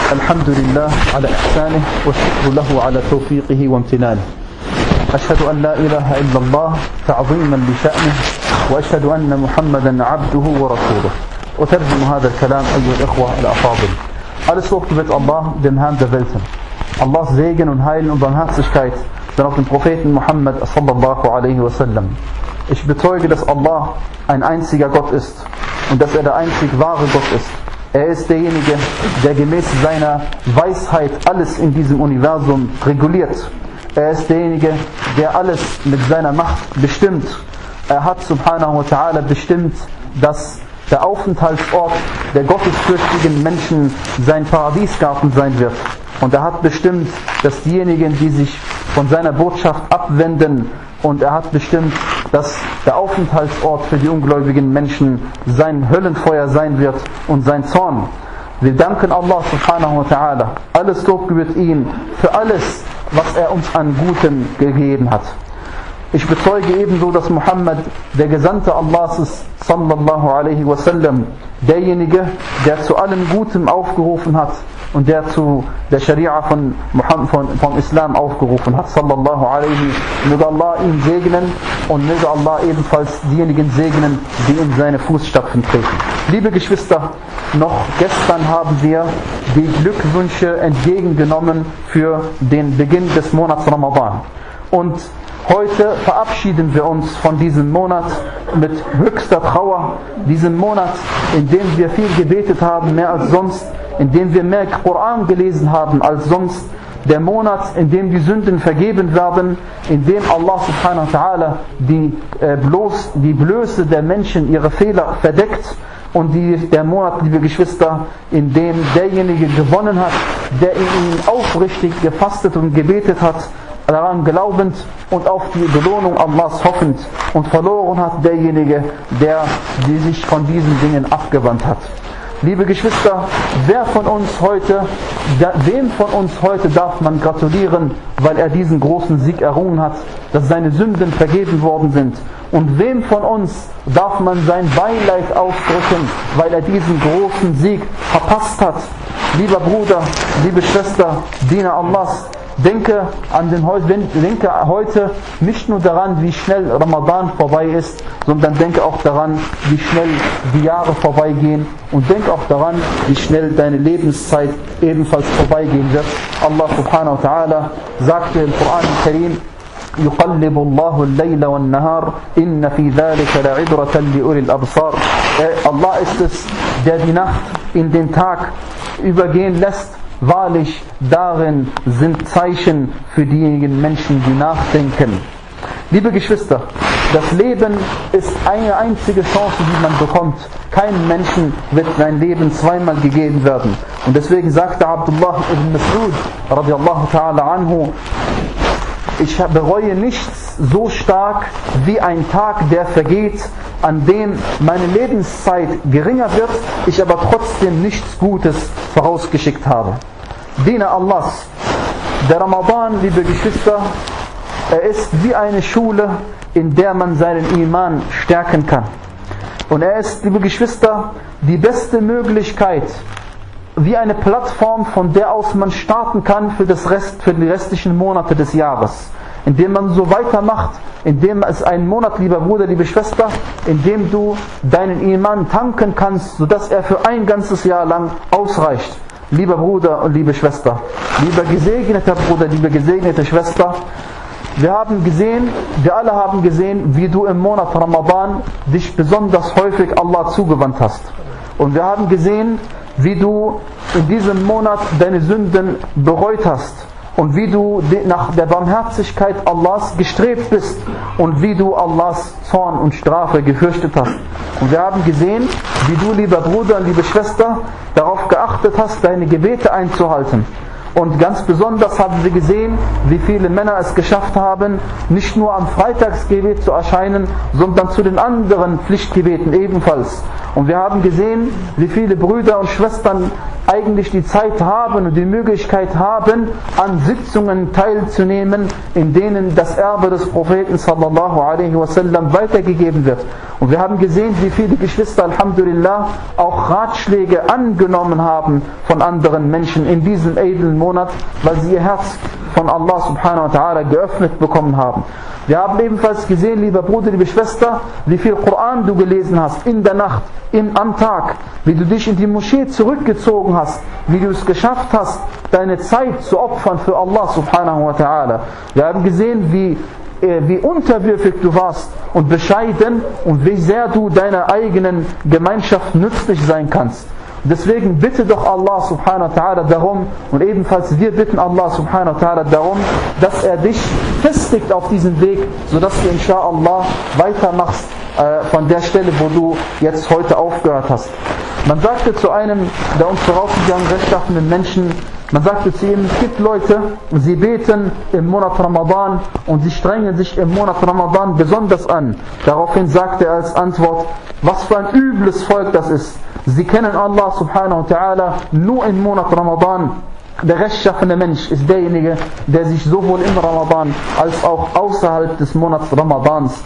الحمد لله على إحسانه والشكر له على توفيقه وامتنانه. أشهد أن لا إله إلا الله تعظيما لشأنه، وأشهد أن محمدا عبده ورسوله. أترجم هذا الكلام أيها الإخوة الأفاضل. Alles Lob gebührt Allah, dem Herrn der Welten. Allahs Segen und Heil und Barmherzigkeit sind auf den Propheten Muhammad sallallahu alaihi wasallam. Ich bezeuge, dass Allah ein einziger Gott ist und dass er der einzig wahre Gott ist. Er ist derjenige, der gemäß seiner Weisheit alles in diesem Universum reguliert. Er ist derjenige, der alles mit seiner Macht bestimmt. Er hat subhanahu wa ta'ala bestimmt, dass der Aufenthaltsort der gottesfürchtigen Menschen sein Paradiesgarten sein wird. Und er hat bestimmt, dass diejenigen, die sich von seiner Botschaft abwenden, und er hat bestimmt, dass der Aufenthaltsort für die ungläubigen Menschen sein Höllenfeuer sein wird und sein Zorn. Wir danken Allah subhanahu wa ta'ala. Alles Lob gebührt ihm für alles, was er uns an Gutem gegeben hat. Ich bezeuge ebenso, dass Muhammad der Gesandte Allahs ist, sallallahu alaihi wasallam, derjenige, der zu allem Gutem aufgerufen hat und der zu der Scharia vom Islam aufgerufen hat, sallallahu alaihi. Möge Allah ihn segnen und möge Allah ebenfalls diejenigen segnen, die in seine Fußstapfen treten. Liebe Geschwister, noch gestern haben wir die Glückwünsche entgegengenommen für den Beginn des Monats Ramadan. Und heute verabschieden wir uns von diesem Monat mit höchster Trauer. Diesem Monat, in dem wir viel gebetet haben, mehr als sonst, in dem wir mehr Koran gelesen haben als sonst. Der Monat, in dem die Sünden vergeben werden, in dem Allah subhanahu wa ta'ala die Blöße der Menschen, ihre Fehler verdeckt. Und der Monat, liebe Geschwister, in dem derjenige gewonnen hat, der in ihm aufrichtig gefastet und gebetet hat, daran glaubend und auf die Belohnung Allahs hoffend, und verloren hat derjenige, der sich von diesen Dingen abgewandt hat. Liebe Geschwister, wem von uns heute darf man gratulieren, weil er diesen großen Sieg errungen hat, dass seine Sünden vergeben worden sind? Und wem von uns darf man sein Beileid ausdrücken, weil er diesen großen Sieg verpasst hat? Lieber Bruder, liebe Schwester, Diener Allahs, denke heute nicht nur daran, wie schnell Ramadan vorbei ist, sondern denke auch daran, wie schnell die Jahre vorbeigehen, und denke auch daran, wie schnell deine Lebenszeit ebenfalls vorbeigehen wird. Allah subhanahu wa ta'ala sagte im Koran al-Karim: يقلب الله الليل والنهار إن في ذلك لعبرة لأولي الأبصار. Allah ist es, der die Nacht in den Tag übergehen lässt. Wahrlich, darin sind Zeichen für diejenigen Menschen, die nachdenken. Liebe Geschwister, das Leben ist eine einzige Chance, die man bekommt. Keinem Menschen wird sein Leben zweimal gegeben werden. Und deswegen sagte Abdullah ibn Mas'ud radiallahu ta'ala anhu: Ich bereue nichts so stark wie ein Tag, der vergeht, an dem meine Lebenszeit geringer wird, ich aber trotzdem nichts Gutes vorausgeschickt habe. Diener Allahs, der Ramadan, liebe Geschwister, er ist wie eine Schule, in der man seinen Iman stärken kann. Und er ist, liebe Geschwister, die beste Möglichkeit, wie eine Plattform, von der aus man starten kann für die restlichen Monate des Jahres. Indem man so weitermacht, indem es einen Monat, lieber Bruder, liebe Schwester, in dem du deinen Iman tanken kannst, sodass er für ein ganzes Jahr lang ausreicht. Lieber Bruder und liebe Schwester, lieber gesegneter Bruder, liebe gesegnete Schwester, wir alle haben gesehen, wie du im Monat Ramadan dich besonders häufig Allah zugewandt hast. Und wir haben gesehen, wie du in diesem Monat deine Sünden bereut hast und wie du nach der Barmherzigkeit Allahs gestrebt bist und wie du Allahs Zorn und Strafe gefürchtet hast. Und wir haben gesehen, wie du, lieber Bruder und liebe Schwester, darauf geachtet hast, deine Gebete einzuhalten. Und ganz besonders haben wir gesehen, wie viele Männer es geschafft haben, nicht nur am Freitagsgebet zu erscheinen, sondern zu den anderen Pflichtgebeten ebenfalls. Und wir haben gesehen, wie viele Brüder und Schwestern eigentlich die Zeit haben und die Möglichkeit haben, an Sitzungen teilzunehmen, in denen das Erbe des Propheten sallallahu alaihi wasallam weitergegeben wird. Und wir haben gesehen, wie viele Geschwister, alhamdulillah, auch Ratschläge angenommen haben von anderen Menschen in diesem edlen Monat, weil sie ihr Herz von Allah subhanahu wa ta'ala geöffnet bekommen haben. Wir haben ebenfalls gesehen, lieber Bruder, liebe Schwester, wie viel Koran du gelesen hast in der Nacht, am Tag, wie du dich in die Moschee zurückgezogen hast, wie du es geschafft hast, deine Zeit zu opfern für Allah subhanahu wa ta'ala. Wir haben gesehen, wie unterwürfig du warst und bescheiden und wie sehr du deiner eigenen Gemeinschaft nützlich sein kannst. Deswegen bitte doch Allah subhanahu wa ta'ala darum, und ebenfalls wir bitten Allah subhanahu wa ta'ala darum, dass er dich festigt auf diesem Weg, sodass du inshallah weitermachst von der Stelle, wo du jetzt heute aufgehört hast. Man sagte zu einem der uns vorausgegangen rechtschaffenden Menschen, man sagte zu ihm, es gibt Leute, sie beten im Monat Ramadan und sie strengen sich im Monat Ramadan besonders an. Daraufhin sagte er als Antwort, was für ein übles Volk das ist. Sie kennen Allah subhanahu wa ta'ala nur im Monat Ramadan. Der rechtschaffene Mensch ist derjenige, der sich sowohl im Ramadan als auch außerhalb des Monats Ramadans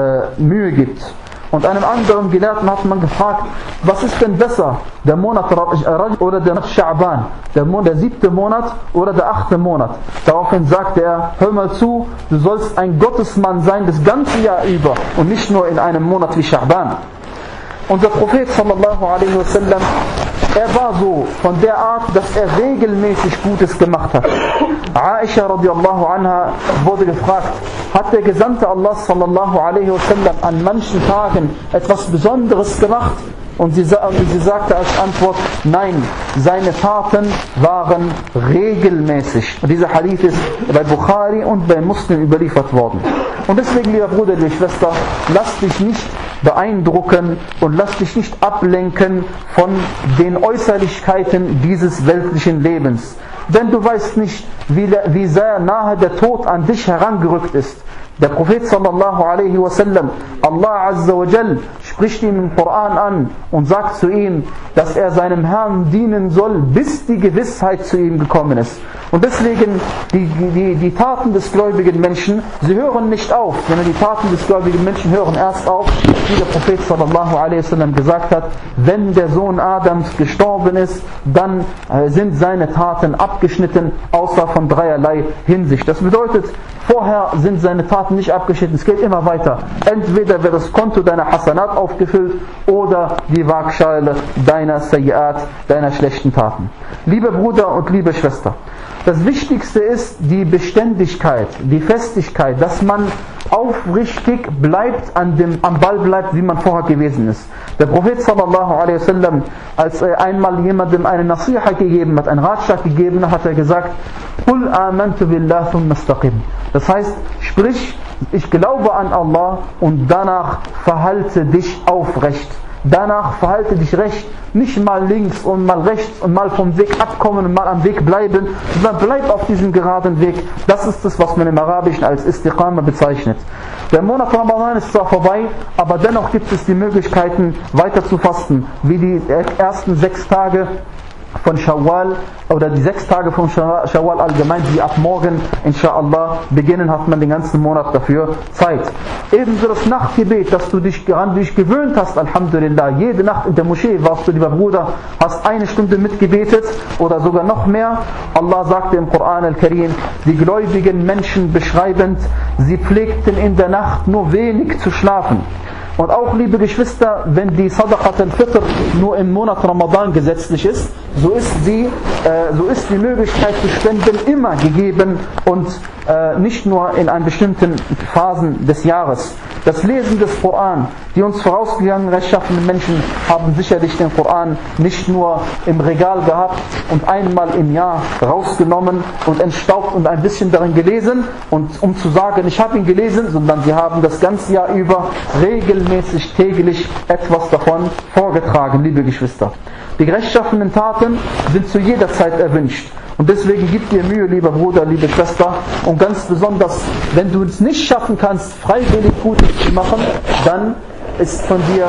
Mühe gibt. Und einem anderen Gelehrten hat man gefragt, was ist denn besser, der Monat Rajab oder der Sha'ban, der 7. Monat oder der 8. Monat? Daraufhin sagte er, hör mal zu, du sollst ein Gottesmann sein das ganze Jahr über und nicht nur in einem Monat wie Sha'ban. Unser Prophet sallallahu alaihi wasallam, er war so von der Art, dass er regelmäßig Gutes gemacht hat. Aisha radiallahu anha wurde gefragt, hat der Gesandte Allah sallallahu alaihi wasallam an manchen Tagen etwas Besonderes gemacht? Und sie sagte als Antwort, nein, seine Taten waren regelmäßig. Und dieser Hadith ist bei Bukhari und bei Muslim überliefert worden. Und deswegen, lieber Bruder, liebe Schwester, lass dich nicht beeindrucken und lass dich nicht ablenken von den Äußerlichkeiten dieses weltlichen Lebens. Denn du weißt nicht, wie sehr nahe der Tod an dich herangerückt ist. Der Prophet sallallahu alaihi wasallam, Allah azza wa jal, spricht ihn im Koran an und sagt zu ihm, dass er seinem Herrn dienen soll, bis die Gewissheit zu ihm gekommen ist. Und deswegen, die Taten des gläubigen Menschen, sie hören nicht auf, sondern die Taten des gläubigen Menschen hören erst auf, wie der Prophet sallallahu alaihi wasallam gesagt hat, wenn der Sohn Adams gestorben ist, dann sind seine Taten abgeschnitten, außer von dreierlei Hinsicht. Das bedeutet, vorher sind seine Taten nicht abgeschnitten, es geht immer weiter. Entweder wird das Konto deiner Hasanat aufgefüllt oder die Waagschale deiner Sayyi'at, deiner schlechten Taten. Lieber Bruder und liebe Schwester, das Wichtigste ist die Beständigkeit, die Festigkeit, dass man aufrichtig bleibt, am Ball bleibt, wie man vorher gewesen ist. Der Prophet sallallahu alaihi wasallam, als er einmal jemandem eine Nasiha gegeben hat, einen Ratschlag gegeben hat, hat er gesagt, Qul amantu billah thumma istaqim. Das heißt, sprich, ich glaube an Allah und danach verhalte dich aufrecht. Danach verhalte dich recht, nicht mal links und mal rechts und mal vom Weg abkommen und mal am Weg bleiben, sondern bleib auf diesem geraden Weg. Das ist es, was man im Arabischen als Istiqama bezeichnet. Der Monat Ramadan ist zwar vorbei, aber dennoch gibt es die Möglichkeiten weiter zu fasten, wie die ersten 6 Tage von Shawwal oder die 6 Tage von Shawwal allgemein, die ab morgen inshallah beginnen, hat man den ganzen Monat dafür Zeit. Ebenso das Nachtgebet, dass du dich daran gewöhnt hast, alhamdulillah. Jede Nacht in der Moschee warst du, lieber Bruder, hast 1 Stunde mitgebetet oder sogar noch mehr. Allah sagte im Koran al-Karim, die gläubigen Menschen beschreibend, sie pflegten in der Nacht nur wenig zu schlafen. Und auch, liebe Geschwister, wenn die Sadaqat al-Fitr nur im Monat Ramadan gesetzlich ist, so ist die Möglichkeit zu spenden immer gegeben und nicht nur in einen bestimmten Phasen des Jahres. Das Lesen des Koran, die uns vorausgegangenen rechtschaffenen Menschen haben sicherlich den Koran nicht nur im Regal gehabt und einmal im Jahr rausgenommen und entstaubt und ein bisschen darin gelesen, und um zu sagen, ich habe ihn gelesen, sondern sie haben das ganze Jahr über regelmäßig täglich etwas davon vorgetragen, liebe Geschwister. Die rechtschaffenen Taten sind zu jeder Zeit erwünscht. Und deswegen gib dir Mühe, lieber Bruder, liebe Schwester. Und ganz besonders, wenn du es nicht schaffen kannst, freiwillig Gutes zu machen, dann ist von dir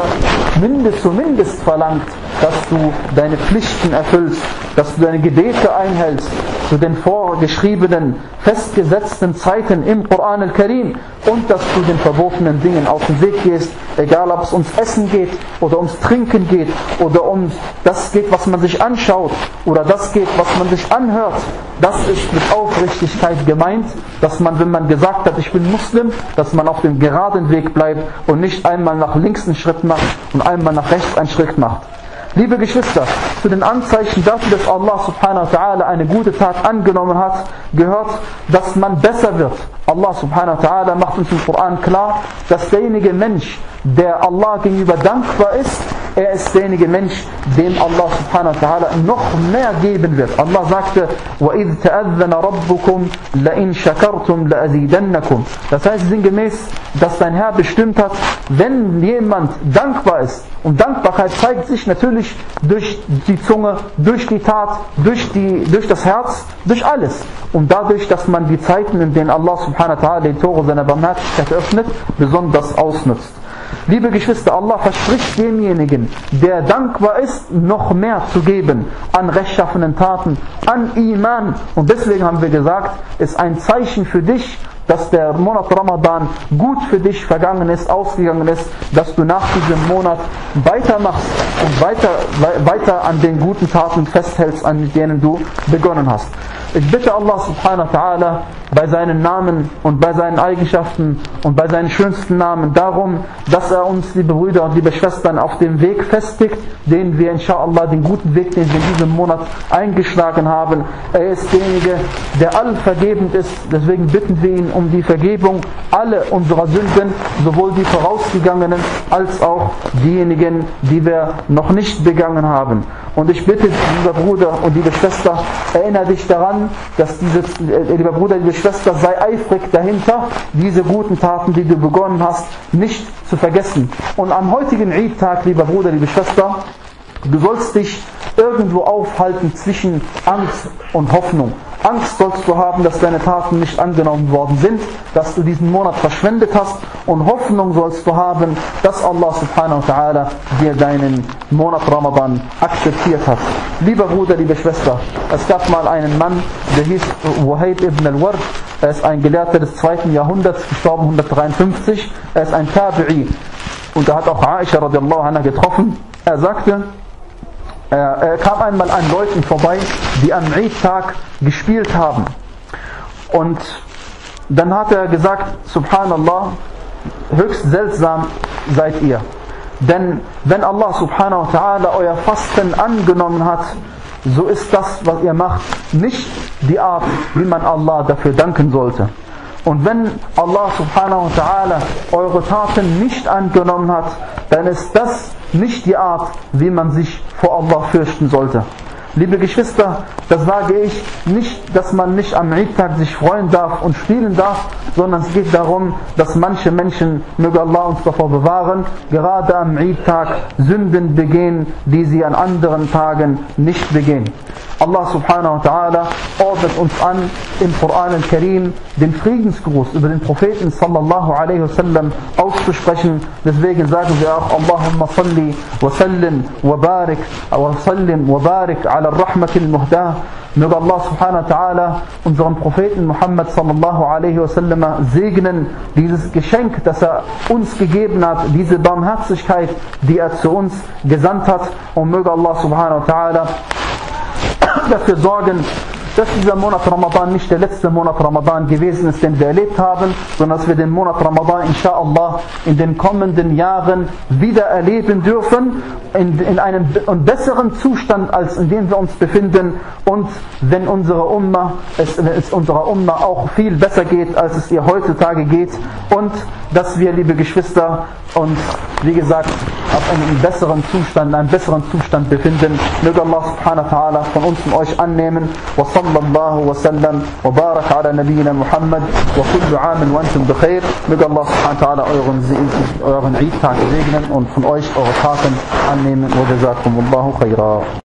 zumindest verlangt, dass du deine Pflichten erfüllst, dass du deine Gebete einhältst zu den vorgeschriebenen, festgesetzten Zeiten im Koran al-Karim und dass du den verbotenen Dingen auf den Weg gehst, egal ob es ums Essen geht oder ums Trinken geht oder um das geht, was man sich anschaut oder das geht, was man sich anhört. Das ist mit Aufrichtigkeit gemeint, dass man, wenn man gesagt hat, ich bin Muslim, dass man auf dem geraden Weg bleibt und nicht einmal nach links einen Schritt macht und einmal nach rechts einen Schritt macht. Liebe Geschwister, zu den Anzeichen dafür, dass Allah subhanahu wa ta'ala eine gute Tat angenommen hat, gehört, dass man besser wird. Allah subhanahu wa ta'ala macht uns im Koran klar, dass derjenige Mensch, der Allah gegenüber dankbar ist, er ist derjenige Mensch, dem Allah subhanahu wa ta'ala noch mehr geben wird. Allah sagte, وَإِذْ تَأَذَّنَ رَبُّكُمْ لَإِنْ شَكَرْتُمْ لَأَزِيدَنَّكُمْ. Das heißt sinngemäß, dass dein Herr bestimmt hat, wenn jemand dankbar ist, und Dankbarkeit zeigt sich natürlich durch die Zunge, durch die Tat, durch das Herz, durch alles. Und dadurch, dass man die Zeiten, in denen Allah subhanahu wa ta'ala die Tore seiner Barmherzigkeit öffnet, besonders ausnutzt. Liebe Geschwister, Allah verspricht demjenigen, der dankbar ist, noch mehr zu geben an rechtschaffenen Taten, an Iman. Und deswegen haben wir gesagt, ist ein Zeichen für dich, dass der Monat Ramadan gut für dich vergangen ist, ausgegangen ist, dass du nach diesem Monat weitermachst und weiter an den guten Taten festhältst, an denen du begonnen hast. Ich bitte Allah subhanahu wa ta'ala bei seinen Namen und bei seinen Eigenschaften und bei seinen schönsten Namen darum, dass er uns, liebe Brüder und liebe Schwestern, auf dem Weg festigt, den wir inshallah, den guten Weg, den wir in diesem Monat eingeschlagen haben. Er ist derjenige, der allvergebend ist, deswegen bitten wir ihn um die Vergebung alle unserer Sünden, sowohl die vorausgegangenen als auch diejenigen, die wir noch nicht begangen haben. Und ich bitte, lieber Bruder und liebe Schwester, erinnere dich daran, dass lieber Bruder, liebe Schwester, sei eifrig dahinter, diese guten Taten, die du begonnen hast, nicht zu vergessen. Und am heutigen Eid-Tag, lieber Bruder, liebe Schwester, du sollst dich irgendwo aufhalten zwischen Angst und Hoffnung. Angst sollst du haben, dass deine Taten nicht angenommen worden sind, dass du diesen Monat verschwendet hast, und Hoffnung sollst du haben, dass Allah subhanahu wa ta'ala dir deinen Monat Ramadan akzeptiert hat. Lieber Bruder, liebe Schwester, es gab mal einen Mann, der hieß Wahib ibn al-Ward. Er ist ein Gelehrter des 2. Jahrhunderts, gestorben 153. Er ist ein Tabi'i und er hat auch Aisha radiallahu anha getroffen. Er sagte, er kam einmal an Leuten vorbei, die am Eid-Tag gespielt haben. Und dann hat er gesagt, Subhanallah, höchst seltsam seid ihr. Denn wenn Allah subhanahu wa ta'ala euer Fasten angenommen hat, so ist das, was ihr macht, nicht die Art, wie man Allah dafür danken sollte. Und wenn Allah subhanahu wa ta'ala eure Taten nicht angenommen hat, dann ist das nicht die Art, wie man sich vor Allah fürchten sollte. Liebe Geschwister, das sage ich nicht, dass man nicht am Eid-Tag sich freuen darf und spielen darf, sondern es geht darum, dass manche Menschen, möge Allah uns davor bewahren, gerade am Eid-Tag Sünden begehen, die sie an anderen Tagen nicht begehen. Allah subhanahu wa ta'ala ordnet uns an, im Koran al-Karim den Friedensgruß über den Propheten sallallahu alaihi wasallam auszusprechen. Deswegen sagen wir auch, Allahumma salli wa sallim wa barik ala ar-rahmatil muhdah. Möge Allah subhanahu wa ta'ala unseren Propheten Muhammad sallallahu alaihi wasallam segnen, dieses Geschenk, das er uns gegeben hat, diese Barmherzigkeit, die er zu uns gesandt hat, und möge Allah subhanahu wa ta'ala dafür sorgen, dass dieser Monat Ramadan nicht der letzte Monat Ramadan gewesen ist, den wir erlebt haben, sondern dass wir den Monat Ramadan inshallah in den kommenden Jahren wieder erleben dürfen, in einem besseren Zustand, als in dem wir uns befinden, und wenn es unserer Umma auch viel besser geht, als es ihr heutzutage geht, und dass wir, liebe Geschwister, uns, wie gesagt, auf einem besseren Zustand befinden. Möge Allah subhanahu wa ta'ala von uns und euch annehmen. Wa sallallahu wa sallam wa barak ala nabiyyina Muhammad wa kullu amin wa antum bikhair. Möge Allah subhanahu wa ta'ala euren Eid-Tag segnen und von euch eure Taten annehmen. Wa jazakumullahu khaira.